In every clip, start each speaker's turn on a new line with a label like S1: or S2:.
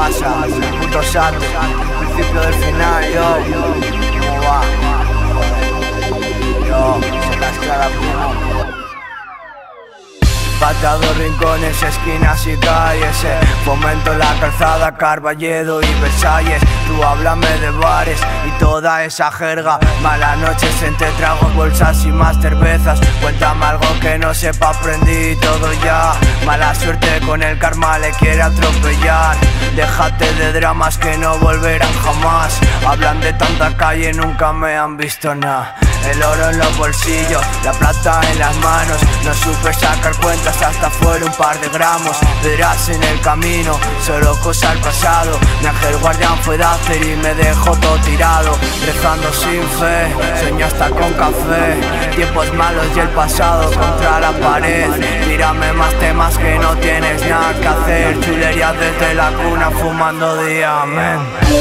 S1: pasa? Puto santo, principio del final, yo. ¿Cómo va? Joder. Yo, se las clara, primo. Patados, rincones, esquinas y calles, fomento la calzada, Carballedo y Versalles. Tú háblame de bares y toda esa jerga. Malas noches entre tragos, bolsas y más cervezas. Cuéntame algo que no sepa, aprendí todo ya. Mala suerte con el karma, le quiere atropellar. Déjate de dramas que no volverán jamás. Hablan de tanta calle, nunca me han visto nada. El oro en los bolsillos, la plata en las manos. No supe sacar cuentas hasta fuera un par de gramos. Verás en el camino, solo cosa al pasado. Mi ángel guardián fue Dácer y me dejó todo tirado. Rezando sin fe, sueño hasta con café. Tiempos malos y el pasado contra la pared. Tírame más temas que no tienes nada que hacer. Chulerías desde la cuna fumando diamante.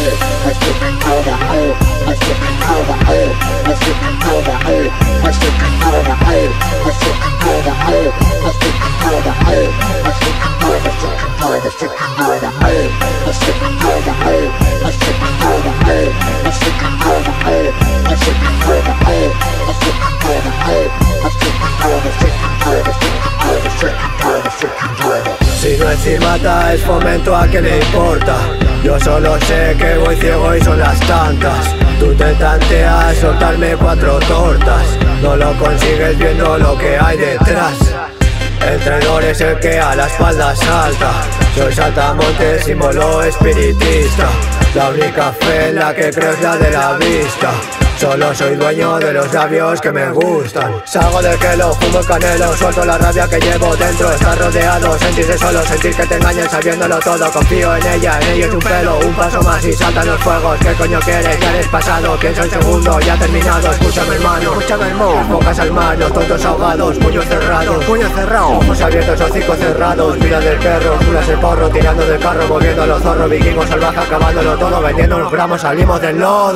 S2: Si no es cimata, es fomento, a que le importa. Yo solo sé que voy ciego y son las tantas. Tú te tanteas soltarme 4 tortas. No lo consigues viendo lo que hay detrás. El traidor es el que a la espalda salta. Soy saltamontes, símbolo espiritista. La única fe en la que creo es la de la vista. Solo soy dueño de los labios que me gustan. Salgo del quelo, fumo el canelo, suelto la rabia que llevo dentro. Estar rodeado, sentirse solo, sentir que te engañan sabiéndolo todo. Confío en ella es un pelo, un paso más y saltan los fuegos. ¿Qué coño quieres? Ya eres pasado, pienso en segundo, ya terminado. Escúchame hermano, escúchame hermano. Las bocas al mar, los tontos ahogados, puños cerrados, ojos abiertos, hocicos cerrados. Vida del perro, culas el porro, tirando del carro, moviendo los zorros. Vikingos salvajes, acabándolo todo, vendiendo los gramos, salimos del lodo.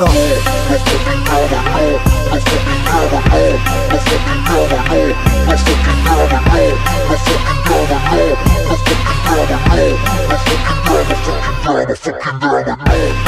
S3: I'm